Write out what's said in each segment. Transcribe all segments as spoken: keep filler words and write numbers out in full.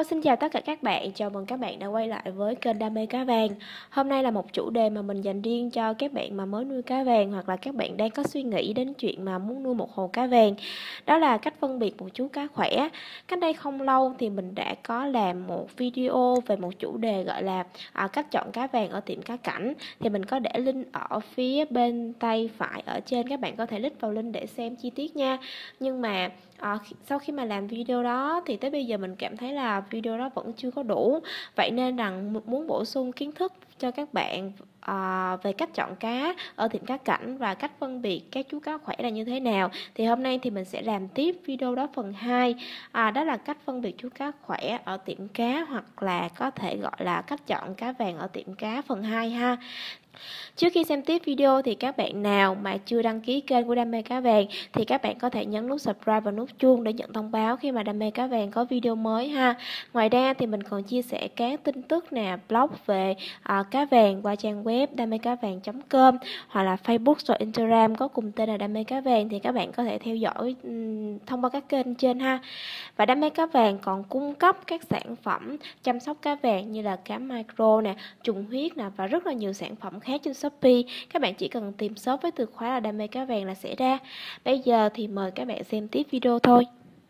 Xin chào tất cả các bạn, chào mừng các bạn đã quay lại với kênh Đam mê cá vàng. Hôm nay là một chủ đề mà mình dành riêng cho các bạn mà mới nuôi cá vàng, hoặc là các bạn đang có suy nghĩ đến chuyện mà muốn nuôi một hồ cá vàng. Đó là cách phân biệt một chú cá khỏe. Cách đây không lâu thì mình đã có làm một video về một chủ đề gọi là à, cách chọn cá vàng ở tiệm cá cảnh. Thì mình có để link ở phía bên tay phải ở trên, các bạn có thể click vào link để xem chi tiết nha. Nhưng mà À, sau khi mà làm video đó thì tới bây giờ mình cảm thấy là video đó vẫn chưa có đủ. Vậy nên rằng muốn bổ sung kiến thức cho các bạn à, về cách chọn cá ở tiệm cá cảnh và cách phân biệt các chú cá khỏe là như thế nào, thì hôm nay thì mình sẽ làm tiếp video đó phần hai. à, Đó là cách phân biệt chú cá khỏe ở tiệm cá, hoặc là có thể gọi là cách chọn cá vàng ở tiệm cá phần hai ha. Trước khi xem tiếp video thì các bạn nào mà chưa đăng ký kênh của Đam mê cá vàng thì các bạn có thể nhấn nút subscribe và nút chuông để nhận thông báo khi mà Đam mê cá vàng có video mới ha. Ngoài ra thì mình còn chia sẻ các tin tức nè, blog về à, cá vàng qua trang web đam mê cá vàng chấm com, hoặc là Facebook và Instagram có cùng tên là Đam mê cá vàng, thì các bạn có thể theo dõi um, thông qua các kênh trên ha. Và Đam mê cá vàng còn cung cấp các sản phẩm chăm sóc cá vàng như là cá micro nè, trùng huyết nè, và rất là nhiều sản phẩm khác trên Shopee. Các bạn chỉ cần tìm shop với từ khóa là Đam mê cá vàng là sẽ ra. Bây giờ thì mời các bạn xem tiếp video thôi.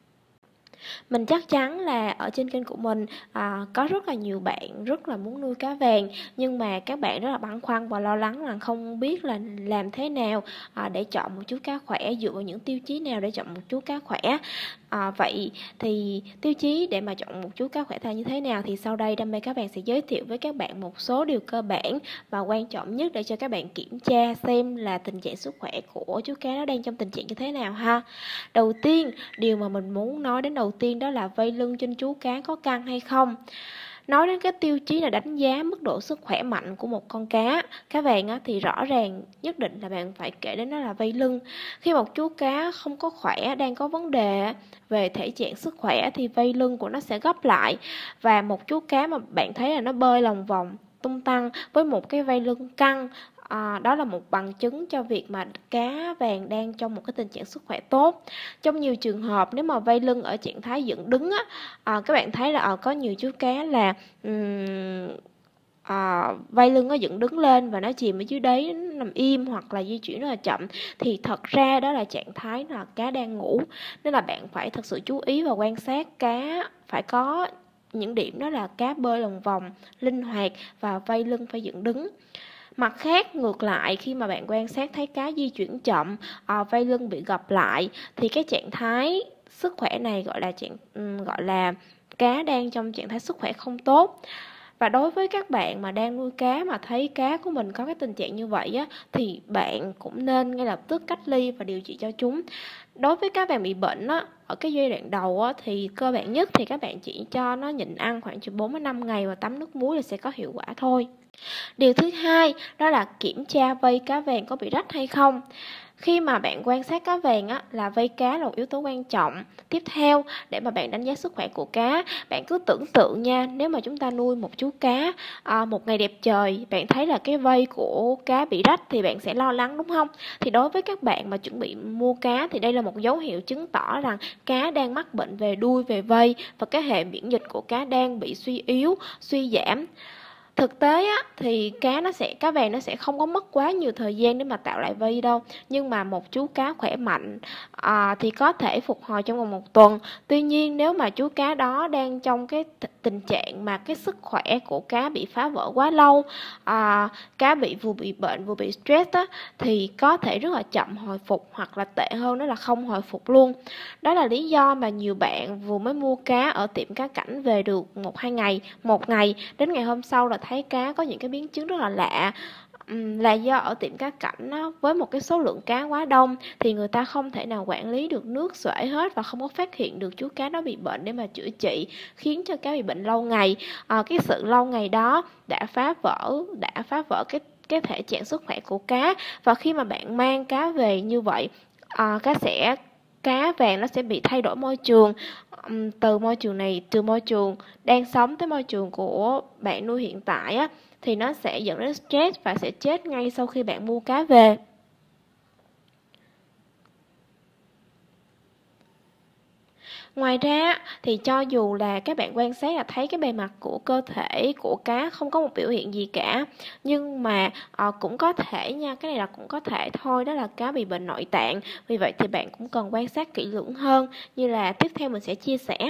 Mình chắc chắn là ở trên kênh của mình à, có rất là nhiều bạn rất là muốn nuôi cá vàng, nhưng mà các bạn rất là băn khoăn và lo lắng là không biết là làm thế nào à, để chọn một chú cá khỏe, dựa vào những tiêu chí nào để chọn một chú cá khỏe. À, vậy thì tiêu chí để mà chọn một chú cá khỏe là như thế nào, thì sau đây Đam mê cá vàng sẽ giới thiệu với các bạn một số điều cơ bản và quan trọng nhất để cho các bạn kiểm tra xem là tình trạng sức khỏe của chú cá nó đang trong tình trạng như thế nào ha. Đầu tiên, điều mà mình muốn nói đến đầu tiên đó là vây lưng trên chú cá có căng hay không. Nói đến cái tiêu chí là đánh giá mức độ sức khỏe mạnh của một con cá cá vàng á, thì rõ ràng nhất định là bạn phải kể đến nó là vây lưng. Khi một chú cá không có khỏe, đang có vấn đề về thể trạng sức khỏe, thì vây lưng của nó sẽ gấp lại. Và một chú cá mà bạn thấy là nó bơi lòng vòng tung tăng với một cái vây lưng căng, À, đó là một bằng chứng cho việc mà cá vàng đang trong một cái tình trạng sức khỏe tốt. Trong nhiều trường hợp, nếu mà vây lưng ở trạng thái dựng đứng á, à, các bạn thấy là à, có nhiều chú cá là um, à, vây lưng nó dựng đứng lên và nó chìm ở dưới đáy, nó nằm im hoặc là di chuyển rất là chậm, thì thật ra đó là trạng thái là cá đang ngủ. Nên là bạn phải thật sự chú ý và quan sát cá phải có những điểm đó là cá bơi lòng vòng, linh hoạt và vây lưng phải dựng đứng. Mặt khác, ngược lại, khi mà bạn quan sát thấy cá di chuyển chậm, à, vây lưng bị gập lại, thì cái trạng thái sức khỏe này gọi là trạng um, gọi là cá đang trong trạng thái sức khỏe không tốt. Và đối với các bạn mà đang nuôi cá mà thấy cá của mình có cái tình trạng như vậy á, thì bạn cũng nên ngay lập tức cách ly và điều trị cho chúng. Đối với cá vàng bị bệnh á, ở cái giai đoạn đầu á, thì cơ bản nhất thì các bạn chỉ cho nó nhịn ăn khoảng từ bốn đến năm ngày và tắm nước muối là sẽ có hiệu quả thôi. Điều thứ hai đó là kiểm tra vây cá vàng có bị rách hay không. Khi mà bạn quan sát cá vàng á, là vây cá là một yếu tố quan trọng. Tiếp theo, để mà bạn đánh giá sức khỏe của cá, bạn cứ tưởng tượng nha, nếu mà chúng ta nuôi một chú cá à, một ngày đẹp trời, bạn thấy là cái vây của cá bị rách thì bạn sẽ lo lắng, đúng không? Thì đối với các bạn mà chuẩn bị mua cá thì đây là một dấu hiệu chứng tỏ rằng cá đang mắc bệnh về đuôi, về vây, và cái hệ miễn dịch của cá đang bị suy yếu, suy giảm. Thực tế á, thì cá nó sẽ cá vàng nó sẽ không có mất quá nhiều thời gian để mà tạo lại vây đâu. Nhưng mà một chú cá khỏe mạnh à, thì có thể phục hồi trong vòng một tuần. Tuy nhiên nếu mà chú cá đó đang trong cái tình trạng mà cái sức khỏe của cá bị phá vỡ quá lâu, à, cá bị vừa bị bệnh vừa bị stress á, thì có thể rất là chậm hồi phục, hoặc là tệ hơn đó là không hồi phục luôn. Đó là lý do mà nhiều bạn vừa mới mua cá ở tiệm cá cảnh về được một hai ngày, một ngày đến ngày hôm sau là thấy cá có những cái biến chứng rất là lạ. Uhm, là do ở tiệm cá cảnh á, với một cái số lượng cá quá đông thì người ta không thể nào quản lý được nước xuể hết, và không có phát hiện được chú cá đó bị bệnh để mà chữa trị, khiến cho cá bị bệnh lâu ngày. À, cái sự lâu ngày đó đã phá vỡ đã phá vỡ cái cái thể trạng sức khỏe của cá. Và khi mà bạn mang cá về như vậy, à, cá sẽ cá vàng nó sẽ bị thay đổi môi trường, từ môi trường này từ môi trường đang sống tới môi trường của bạn nuôi hiện tại á, thì nó sẽ dẫn đến stress và sẽ chết ngay sau khi bạn mua cá về. Ngoài ra thì cho dù là các bạn quan sát là thấy cái bề mặt của cơ thể của cá không có một biểu hiện gì cả, nhưng mà uh, cũng có thể nha, cái này là cũng có thể thôi, đó là cá bị bệnh nội tạng. Vì vậy thì bạn cũng cần quan sát kỹ lưỡng hơn, như là tiếp theo mình sẽ chia sẻ.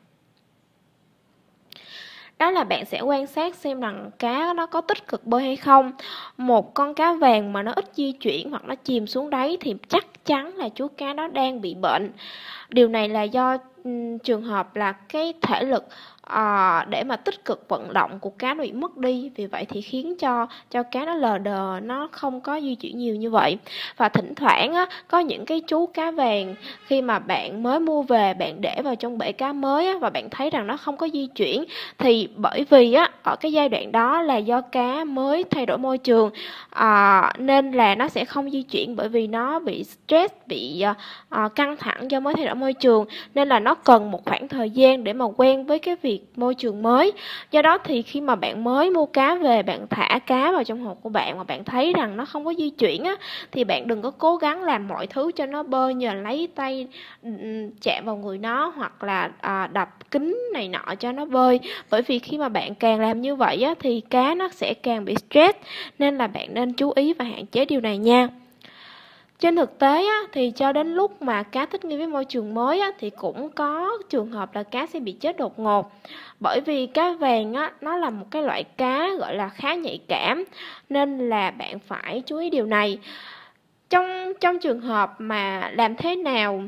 Đó là bạn sẽ quan sát xem rằng cá nó có tích cực bơi hay không. Một con cá vàng mà nó ít di chuyển hoặc nó chìm xuống đáy thì chắc chắn là chú cá đó đang bị bệnh. Điều này là do um, trường hợp là cái thể lực à, để mà tích cực vận động của cá nó bị mất đi. Vì vậy thì khiến cho cho cá nó lờ đờ, nó không có di chuyển nhiều như vậy. Và thỉnh thoảng á, có những cái chú cá vàng khi mà bạn mới mua về, bạn để vào trong bể cá mới á, và bạn thấy rằng nó không có di chuyển, thì bởi vì á, ở cái giai đoạn đó là do cá mới thay đổi môi trường, à, nên là nó sẽ không di chuyển, bởi vì nó bị stress, bị à, căng thẳng do mới thay đổi môi trường, nên là nó cần một khoảng thời gian để mà quen với cái việc môi trường mới. Do đó thì khi mà bạn mới mua cá về, bạn thả cá vào trong hồ của bạn mà bạn thấy rằng nó không có di chuyển á, thì bạn đừng có cố gắng làm mọi thứ cho nó bơi, nhờ lấy tay chạm vào người nó hoặc là à, đập kính này nọ cho nó bơi. Bởi vì khi mà bạn càng làm như vậy á, thì cá nó sẽ càng bị stress, nên là bạn nên chú ý và hạn chế điều này nha. Trên thực tế á, thì cho đến lúc mà cá thích nghi với môi trường mới á, thì cũng có trường hợp là cá sẽ bị chết đột ngột. Bởi vì cá vàng á, nó là một cái loại cá gọi là khá nhạy cảm, nên là bạn phải chú ý điều này. Trong, trong trường hợp mà làm thế nào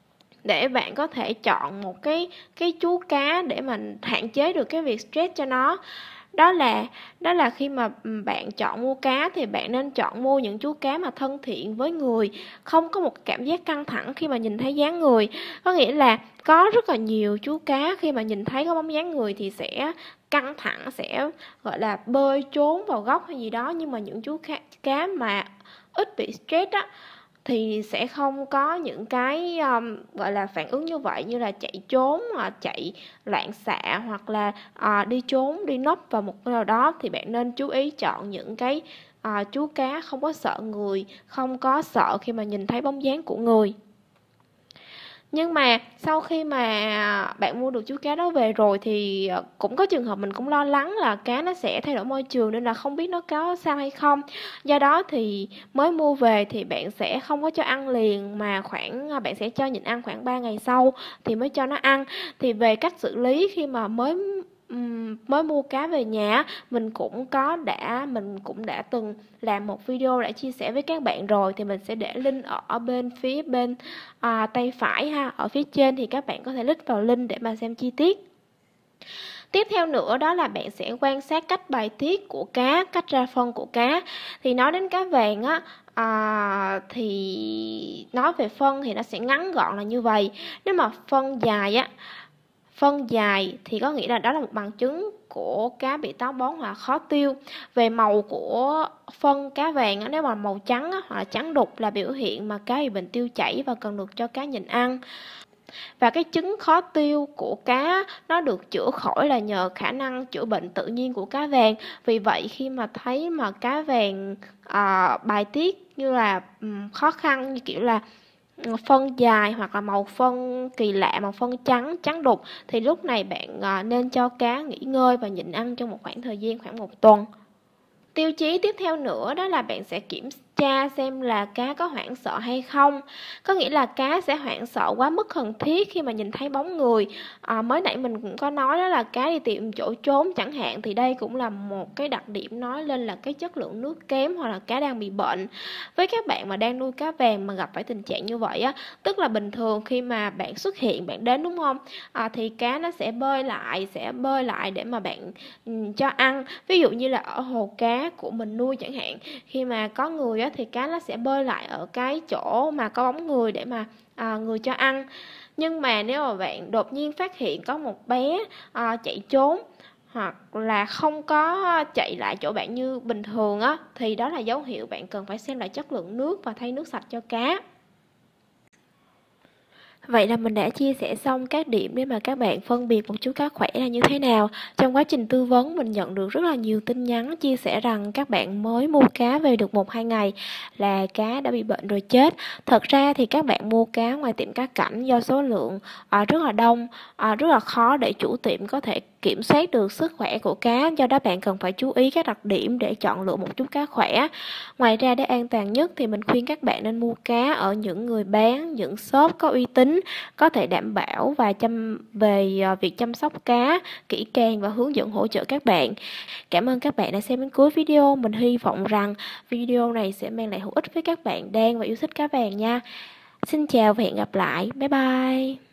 để bạn có thể chọn một cái, cái chú cá để mà hạn chế được cái việc stress cho nó, đó là đó là khi mà bạn chọn mua cá thì bạn nên chọn mua những chú cá mà thân thiện với người, không có một cảm giác căng thẳng khi mà nhìn thấy dáng người. Có nghĩa là có rất là nhiều chú cá khi mà nhìn thấy có bóng dáng người thì sẽ căng thẳng, sẽ gọi là bơi trốn vào góc hay gì đó, nhưng mà những chú cá, cá mà ít bị stress á thì sẽ không có những cái um, gọi là phản ứng như vậy, như là chạy trốn, uh, chạy loạn xạ, hoặc là uh, đi trốn, đi nấp vào một cái nào đó. Thì bạn nên chú ý chọn những cái uh, chú cá không có sợ người, không có sợ khi mà nhìn thấy bóng dáng của người. Nhưng mà sau khi mà bạn mua được chú cá đó về rồi thì cũng có trường hợp mình cũng lo lắng là cá nó sẽ thay đổi môi trường, nên là không biết nó có sao hay không. Do đó thì mới mua về thì bạn sẽ không có cho ăn liền, mà khoảng bạn sẽ cho nhịn ăn khoảng ba ngày sau thì mới cho nó ăn. Thì về cách xử lý khi mà mới mới mua cá về nhà, mình cũng có đã mình cũng đã từng làm một video đã chia sẻ với các bạn rồi, thì mình sẽ để link ở bên phía bên à, tay phải ha, ở phía trên thì các bạn có thể click vào link để mà xem chi tiết. Tiếp theo nữa đó là bạn sẽ quan sát cách bài tiết của cá, cách ra phân của cá. Thì nói đến cá vàng á, à, thì nói về phân thì nó sẽ ngắn gọn là như vậy. Nếu mà phân dài á, phân dài thì có nghĩa là đó là một bằng chứng của cá bị táo bón hoặc khó tiêu. Về màu của phân cá vàng, nếu mà màu trắng hoặc là trắng đục là biểu hiện mà cá bị bệnh tiêu chảy và cần được cho cá nhịn ăn. Và cái chứng khó tiêu của cá nó được chữa khỏi là nhờ khả năng chữa bệnh tự nhiên của cá vàng. Vì vậy khi mà thấy mà cá vàng à, bài tiết như là um, khó khăn, như kiểu là phân dài hoặc là màu phân kỳ lạ, màu phân trắng, trắng đục, thì lúc này bạn à, nên cho cá nghỉ ngơi và nhịn ăn trong một khoảng thời gian khoảng một tuần. Tiêu chí tiếp theo nữa đó là bạn sẽ kiểm tra xem là cá có hoảng sợ hay không. Có nghĩa là cá sẽ hoảng sợ quá mức cần thiết khi mà nhìn thấy bóng người. À, mới nãy mình cũng có nói đó là cá đi tìm chỗ trốn chẳng hạn, thì đây cũng là một cái đặc điểm nói lên là cái chất lượng nước kém hoặc là cá đang bị bệnh. Với các bạn mà đang nuôi cá vàng mà gặp phải tình trạng như vậy á, tức là bình thường khi mà bạn xuất hiện, bạn đến đúng không? À, thì cá nó sẽ bơi lại, sẽ bơi lại để mà bạn um, cho ăn. Ví dụ như là ở hồ cá của mình nuôi chẳng hạn, khi mà có người á, thì cá nó sẽ bơi lại ở cái chỗ mà có bóng người để mà à, người cho ăn. Nhưng mà nếu mà bạn đột nhiên phát hiện có một bé à, chạy trốn hoặc là không có chạy lại chỗ bạn như bình thường á, thì đó là dấu hiệu bạn cần phải xem lại chất lượng nước và thay nước sạch cho cá. Vậy là mình đã chia sẻ xong các điểm để mà các bạn phân biệt một chú cá khỏe là như thế nào. Trong quá trình tư vấn mình nhận được rất là nhiều tin nhắn chia sẻ rằng các bạn mới mua cá về được một hai ngày là cá đã bị bệnh rồi chết. Thật ra thì các bạn mua cá ngoài tiệm cá cảnh do số lượng à, rất là đông, à, rất là khó để chủ tiệm có thể kiểm soát được sức khỏe của cá, do đó bạn cần phải chú ý các đặc điểm để chọn lựa một chú cá khỏe. Ngoài ra để an toàn nhất thì mình khuyên các bạn nên mua cá ở những người bán, những shop có uy tín, có thể đảm bảo và chăm về việc chăm sóc cá kỹ càng và hướng dẫn hỗ trợ các bạn. Cảm ơn các bạn đã xem đến cuối video. Mình hy vọng rằng video này sẽ mang lại hữu ích với các bạn đang và yêu thích cá vàng nha. Xin chào và hẹn gặp lại. Bye bye.